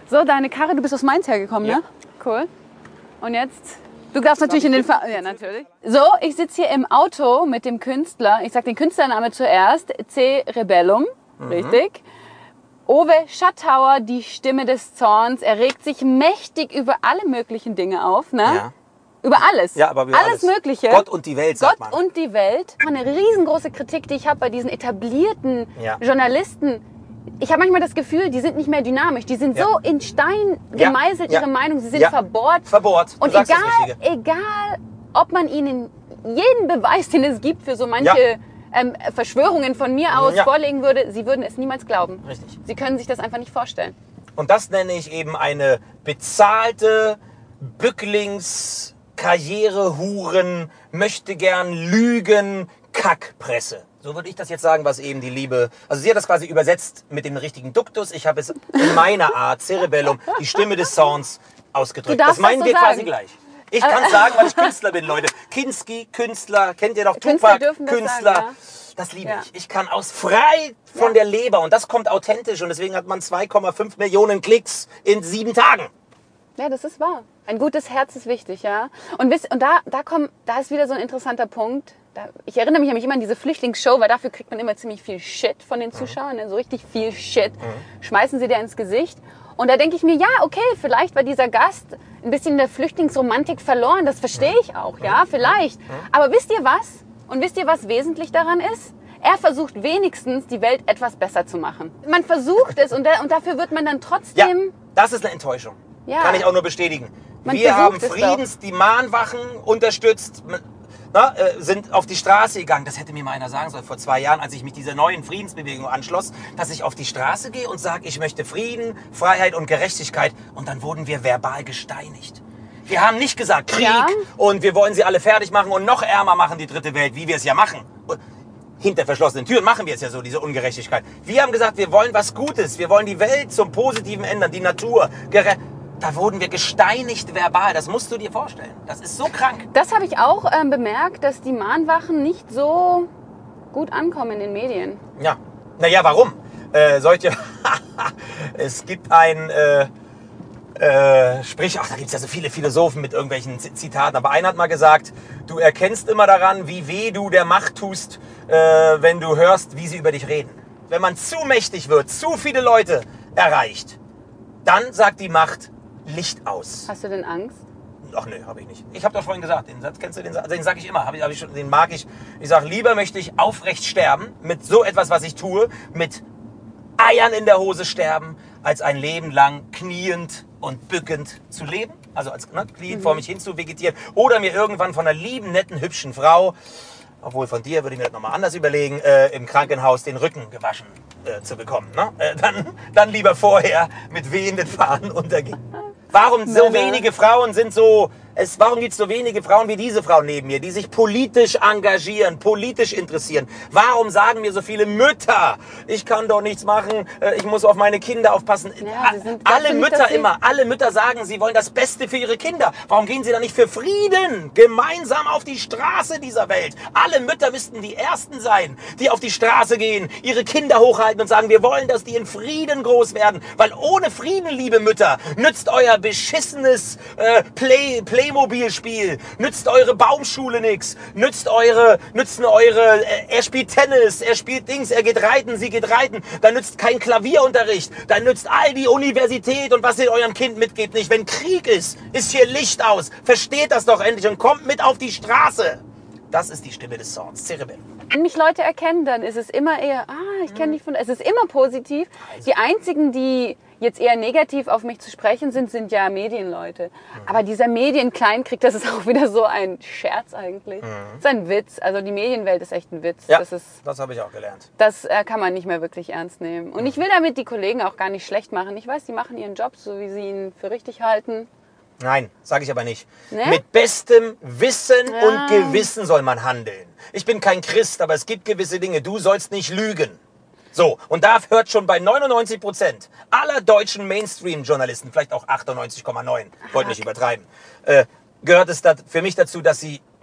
So, deine Karre, du bist aus Mainz hergekommen, ne? Cool. Und jetzt? Du darfst natürlich in den Ja, natürlich. So, ich sitze hier im Auto mit dem Künstler. Ich sag den Künstlername zuerst. Cerebellum, richtig. Owe Schattauer, die Stimme des Zorns. Er regt sich mächtig über alle möglichen Dinge auf, ne? Ja. Über alles. Ja, aber über alles Mögliche. Gott und die Welt, sagt man. Gott und die Welt. Eine riesengroße Kritik, die ich habe bei diesen etablierten Journalisten. Ich habe manchmal das Gefühl, die sind nicht mehr dynamisch. Die sind so in Stein gemeißelt, ihre Meinung. Sie sind verbohrt. Verbohrt. Und egal, ob man ihnen jeden Beweis, den es gibt, für so manche Verschwörungen von mir aus vorlegen würde, sie würden es niemals glauben. Richtig. Sie können sich das einfach nicht vorstellen. Und das nenne ich eben eine bezahlte Karrierehuren, möchte gern Lügen, Kackpresse. So würde ich das jetzt sagen, was eben die Liebe... Also sie hat das quasi übersetzt mit dem richtigen Duktus. Ich habe es in meiner Art, Cerebellum, die Stimme des Sounds, ausgedrückt. Das meinen wir quasi gleich. Ich kann es sagen, weil ich Künstler bin, Leute. Kinski, Künstler, kennt ihr doch, Tupac, Künstler. Das liebe ich. Ich kann frei von der Leber und das kommt authentisch und deswegen hat man 2,5 Millionen Klicks in 7 Tagen. Ja, das ist wahr. Ein gutes Herz ist wichtig, ja. Und da ist wieder so ein interessanter Punkt. Ich erinnere mich nämlich immer an diese Flüchtlingsshow, weil dafür kriegt man immer ziemlich viel Shit von den Zuschauern, so richtig viel Shit. Schmeißen sie dir ins Gesicht. Und da denke ich mir, ja, okay, vielleicht war dieser Gast ein bisschen in der Flüchtlingsromantik verloren. Das verstehe ich auch, ja, vielleicht. Aber wisst ihr was? Und wisst ihr, was wesentlich daran ist? Er versucht wenigstens, die Welt etwas besser zu machen. Man versucht es und dafür wird man dann trotzdem... Ja, das ist eine Enttäuschung. Ja. Kann ich auch nur bestätigen. Wir haben die Mahnwachen unterstützt, sind auf die Straße gegangen. Das hätte mir mal einer sagen sollen vor 2 Jahren, als ich mich dieser neuen Friedensbewegung anschloss, dass ich auf die Straße gehe und sage, ich möchte Frieden, Freiheit und Gerechtigkeit. Und dann wurden wir verbal gesteinigt. Wir haben nicht gesagt Krieg und wir wollen sie alle fertig machen und noch ärmer machen, die dritte Welt, wie wir es ja machen. Hinter verschlossenen Türen machen wir es ja so, diese Ungerechtigkeit. Wir haben gesagt, wir wollen was Gutes. Wir wollen die Welt zum Positiven ändern, die Natur. Da wurden wir gesteinigt verbal. Das musst du dir vorstellen. Das ist so krank. Das habe ich auch bemerkt, dass die Mahnwachen nicht so gut ankommen in den Medien. Ja. Naja, warum? Es gibt ein Sprich, da gibt es ja so viele Philosophen mit irgendwelchen Zitaten, aber einer hat mal gesagt, du erkennst immer daran, wie weh du der Macht tust, wenn du hörst, wie sie über dich reden. Wenn man zu mächtig wird, zu viele Leute erreicht, dann sagt die Macht, Licht aus. Hast du denn Angst? Ach nö, habe ich nicht. Ich habe doch vorhin gesagt, den Satz kennst du, den sage ich immer, den mag ich. Ich sage, lieber möchte ich aufrecht sterben mit so etwas, was ich tue, mit Eiern in der Hose sterben, als ein Leben lang kniend und bückend zu leben. Also als kniend vor mich hin zu vegetieren. Oder mir irgendwann von einer lieben, netten, hübschen Frau, obwohl von dir würde ich mir das nochmal anders überlegen, im Krankenhaus den Rücken gewaschen zu bekommen. Ne? Dann lieber vorher mit wehenden Fahnen untergehen. Warum so wenige Frauen sind so... Warum gibt es so wenige Frauen wie diese Frau neben mir, die sich politisch engagieren, politisch interessieren? Warum sagen mir so viele Mütter, ich kann doch nichts machen, ich muss auf meine Kinder aufpassen? Ja, alle Mütter sagen, sie wollen das Beste für ihre Kinder. Warum gehen sie dann nicht für Frieden gemeinsam auf die Straße dieser Welt? Alle Mütter müssten die Ersten sein, die auf die Straße gehen, ihre Kinder hochhalten und sagen, wir wollen, dass die in Frieden groß werden. Weil ohne Frieden, liebe Mütter, nützt euer beschissenes Playmobil-Spiel, nützt eure Baumschule nix, er spielt Tennis, er spielt Dings, er geht reiten, sie geht reiten, da nützt kein Klavierunterricht, da nützt all die Universität und was ihr eurem Kind mitgebt nicht. Wenn Krieg ist hier Licht aus. Versteht das doch endlich und kommt mit auf die Straße. Das ist die Stimme des Sounds, Cerebellum. Wenn mich Leute erkennen, dann ist es immer eher, ich kenne dich von... Es ist immer positiv. Also. Die einzigen, die jetzt eher negativ auf mich zu sprechen sind ja Medienleute. Aber dieser Medienkleinkrieg, das ist auch wieder so ein Scherz eigentlich. Das ist ein Witz. Also die Medienwelt ist echt ein Witz. Ja, das habe ich auch gelernt. Das kann man nicht mehr wirklich ernst nehmen. Und ich will damit die Kollegen auch gar nicht schlecht machen. Ich weiß, die machen ihren Job, so wie sie ihn für richtig halten. Nein, sage ich aber nicht. Ne? Mit bestem Wissen und Gewissen soll man handeln. Ich bin kein Christ, aber es gibt gewisse Dinge. Du sollst nicht lügen. So, und da hört schon bei 99% aller deutschen Mainstream-Journalisten, vielleicht auch 98,9, wollte nicht übertreiben, gehört es für mich dazu, dass sie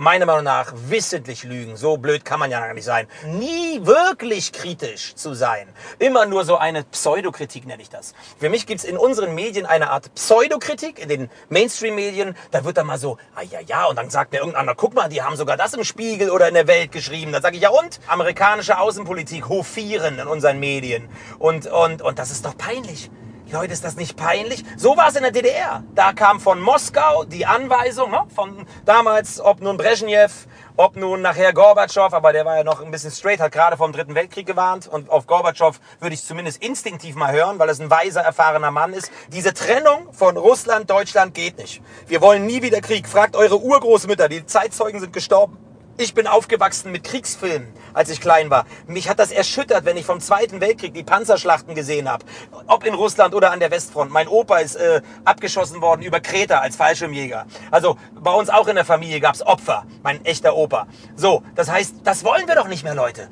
meiner Meinung nach wissentlich lügen. So blöd kann man ja gar nicht sein. Nie wirklich kritisch zu sein. Immer nur so eine Pseudokritik nenne ich das. Für mich gibt's in unseren Medien eine Art Pseudokritik, in den Mainstream-Medien. Da wird dann mal so, ja, und dann sagt mir irgendeiner, guck mal, die haben sogar das im Spiegel oder in der Welt geschrieben. Dann sage ich, ja und? Amerikanische Außenpolitik hofieren in unseren Medien. Und das ist doch peinlich. Leute, ist das nicht peinlich? So war es in der DDR. Da kam von Moskau die Anweisung, ne, von damals, ob nun Brezhnev, ob nun nachher Gorbatschow, aber der war ja noch ein bisschen straight, hat gerade vom Dritten Weltkrieg gewarnt. Und auf Gorbatschow würde ich zumindest instinktiv mal hören, weil es ein weiser, erfahrener Mann ist. Diese Trennung von Russland, Deutschland geht nicht. Wir wollen nie wieder Krieg. Fragt eure Urgroßmütter, die Zeitzeugen sind gestorben. Ich bin aufgewachsen mit Kriegsfilmen, als ich klein war. Mich hat das erschüttert, wenn ich vom Zweiten Weltkrieg die Panzerschlachten gesehen habe. Ob in Russland oder an der Westfront. Mein Opa ist abgeschossen worden über Kreta als Fallschirmjäger. Also bei uns auch in der Familie gab es Opfer. Mein echter Opa. So, das heißt, das wollen wir doch nicht mehr, Leute.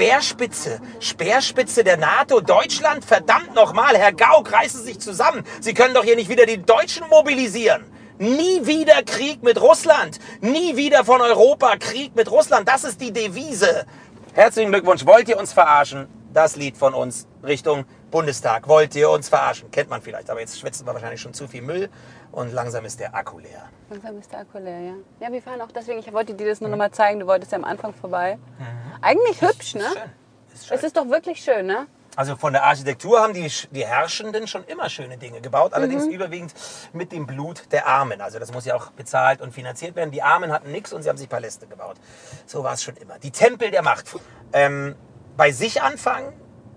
Speerspitze der NATO, Deutschland, verdammt nochmal. Herr Gauck, reißen Sie sich zusammen. Sie können doch hier nicht wieder die Deutschen mobilisieren. Nie wieder Krieg mit Russland. Nie wieder von Europa Krieg mit Russland. Das ist die Devise. Herzlichen Glückwunsch. Wollt ihr uns verarschen? Das Lied von uns Richtung Bundestag. Wollt ihr uns verarschen? Kennt man vielleicht, aber jetzt schwitzen wir wahrscheinlich schon zu viel Müll und langsam ist der Akku leer. Langsam ist der Akku leer, ja. Ja, wir fahren auch deswegen, ich wollte dir das nur noch mal zeigen, du wolltest ja am Anfang vorbei. Eigentlich hübsch, ne? Ist schön. Es ist doch wirklich schön, ne? Also von der Architektur haben die Herrschenden schon immer schöne Dinge gebaut, allerdings überwiegend mit dem Blut der Armen. Also das muss ja auch bezahlt und finanziert werden. Die Armen hatten nichts und sie haben sich Paläste gebaut. So war es schon immer. Die Tempel der Macht. Bei sich anfangen,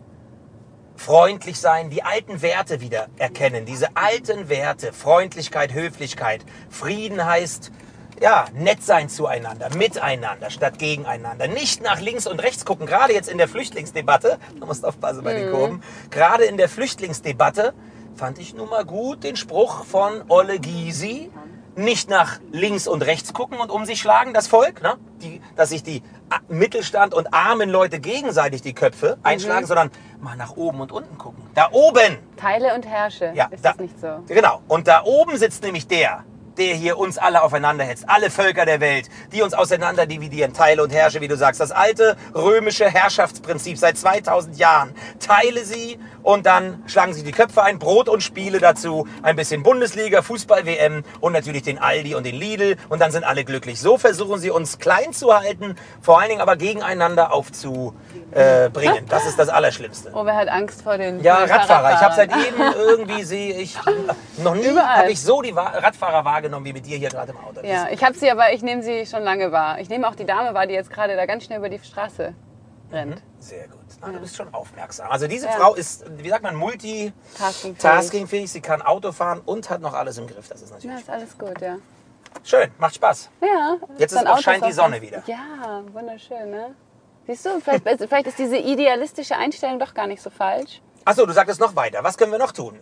freundlich sein, die alten Werte wieder erkennen. Diese alten Werte, Freundlichkeit, Höflichkeit. Frieden heißt, ja, nett sein zueinander, miteinander statt gegeneinander. Nicht nach links und rechts gucken. Gerade jetzt in der Flüchtlingsdebatte, du musst aufpassen bei den Kurven, gerade in der Flüchtlingsdebatte fand ich nun mal gut den Spruch von Olle Gysi. Nicht nach links und rechts gucken und um sich schlagen, das Volk, ne? Dass sich die Mittelstand und armen Leute gegenseitig die Köpfe einschlagen, sondern mal nach oben und unten gucken. Da oben! Teile und herrsche, ja, ist das nicht so? Genau, und da oben sitzt nämlich der hier uns alle aufeinander hetzt. Alle Völker der Welt, die uns auseinander dividieren. Teile und herrsche, wie du sagst. Das alte römische Herrschaftsprinzip seit 2000 Jahren. Teile sie und dann schlagen sie die Köpfe ein. Brot und Spiele dazu. Ein bisschen Bundesliga, Fußball-WM und natürlich den Aldi und den Lidl. Und dann sind alle glücklich. So versuchen sie uns klein zu halten, vor allen Dingen aber gegeneinander aufzubringen. Das ist das Allerschlimmste. Oh, wer hat Angst vor den Radfahrer. Ich habe seit eben irgendwie noch nie habe ich so die Radfahrer wahrgenommen wie mit dir hier gerade im Auto. Ja, ich habe sie, aber ich nehme sie schon lange wahr. Ich nehme auch die Dame wahr, die jetzt gerade da ganz schnell über die Straße rennt. Sehr gut. Du bist schon aufmerksam. Also diese Frau ist, wie sagt man, multitaskingfähig. Sie kann Auto fahren und hat noch alles im Griff. Das ist natürlich ist alles gut, ja. schön. Macht Spaß. Ja. Jetzt scheint die Sonne wieder. Ja, wunderschön, ne? Siehst du, vielleicht ist diese idealistische Einstellung doch gar nicht so falsch. Achso, du sagtest noch weiter. Was können wir noch tun?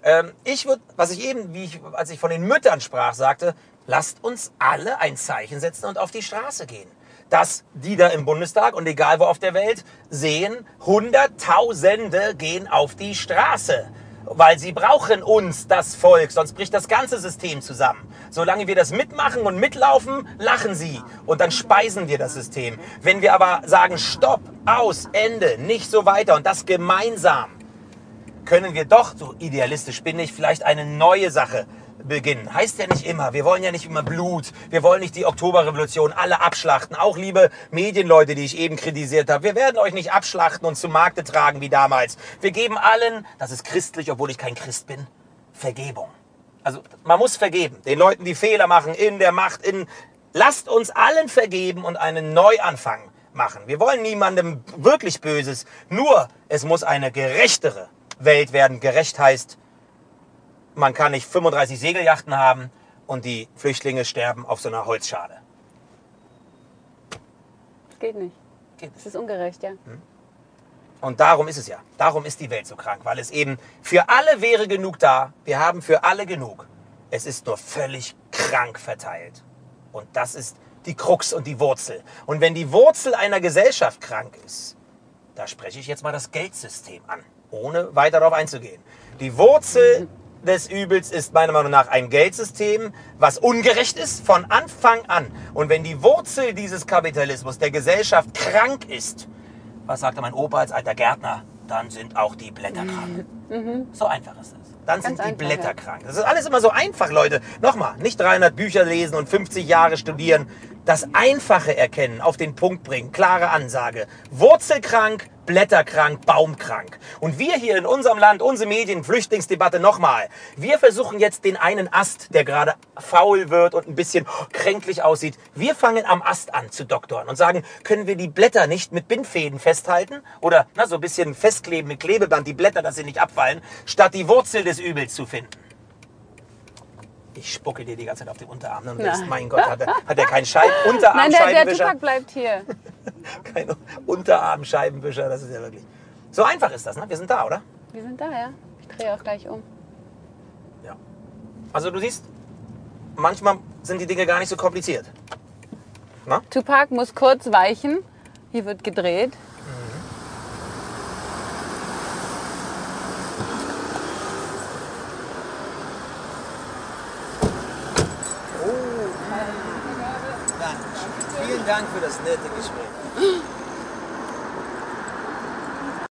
Als ich von den Müttern sprach, sagte, lasst uns alle ein Zeichen setzen und auf die Straße gehen. Dass die da im Bundestag und egal wo auf der Welt sehen, Hunderttausende gehen auf die Straße. Weil sie brauchen uns, das Volk, sonst bricht das ganze System zusammen. Solange wir das mitmachen und mitlaufen, lachen sie und dann speisen wir das System. Wenn wir aber sagen, Stopp, aus, Ende, nicht so weiter und das gemeinsam, können wir doch, so idealistisch bin ich, vielleicht eine neue Sache beginnen. Heißt ja nicht immer, wir wollen ja nicht immer Blut, wir wollen nicht die Oktoberrevolution alle abschlachten. Auch liebe Medienleute, die ich eben kritisiert habe, wir werden euch nicht abschlachten und zu Markte tragen wie damals. Wir geben allen, das ist christlich, obwohl ich kein Christ bin, Vergebung. Also man muss vergeben, den Leuten, die Fehler machen in der Macht, lasst uns allen vergeben und einen Neuanfang machen. Wir wollen niemandem wirklich Böses, nur es muss eine gerechtere Welt werden. Gerecht heißt, man kann nicht 35 Segelyachten haben und die Flüchtlinge sterben auf so einer Holzschale. Das geht nicht. Das ist ungerecht, ja. Und darum ist es ja. Darum ist die Welt so krank, weil es eben für alle wäre genug da. Wir haben für alle genug. Es ist nur völlig krank verteilt. Und das ist die Krux und die Wurzel. Und wenn die Wurzel einer Gesellschaft krank ist, da spreche ich jetzt mal das Geldsystem an, ohne weiter darauf einzugehen. Die Wurzel des Übels ist meiner Meinung nach ein Geldsystem, was ungerecht ist von Anfang an. Und wenn die Wurzel dieses Kapitalismus der Gesellschaft krank ist, was sagte mein Opa als alter Gärtner, dann sind auch die Blätter krank. So einfach ist es. Dann sind die Blätter krank. Das ist alles immer so einfach, Leute. Nochmal, nicht 300 Bücher lesen und 50 Jahre studieren. Das Einfache erkennen, auf den Punkt bringen, klare Ansage. Wurzelkrank, blätterkrank, baumkrank. Und wir hier in unserem Land, unsere Medien, Flüchtlingsdebatte nochmal. Wir versuchen jetzt den einen Ast, der gerade faul wird und ein bisschen kränklich aussieht. Wir fangen am Ast an zu doktoren und sagen, können wir die Blätter nicht mit Bindfäden festhalten? Oder so ein bisschen festkleben mit Klebeband, die Blätter, dass sie nicht abfallen, statt die Wurzel des Übels zu finden. Ich spucke dir die ganze Zeit auf den Unterarm. Und denkst, mein Gott, hat er keinen Unterarmscheibenwischer? Nein, der Tupac bleibt hier. Kein Unterarmscheibenwischer, das ist ja wirklich... So einfach ist das, ne? Wir sind da, oder? Wir sind da, ja. Ich drehe auch gleich um. Ja. Also du siehst, manchmal sind die Dinge gar nicht so kompliziert. Na? Tupac muss kurz weichen. Hier wird gedreht. Vielen Dank für das nette Gespräch.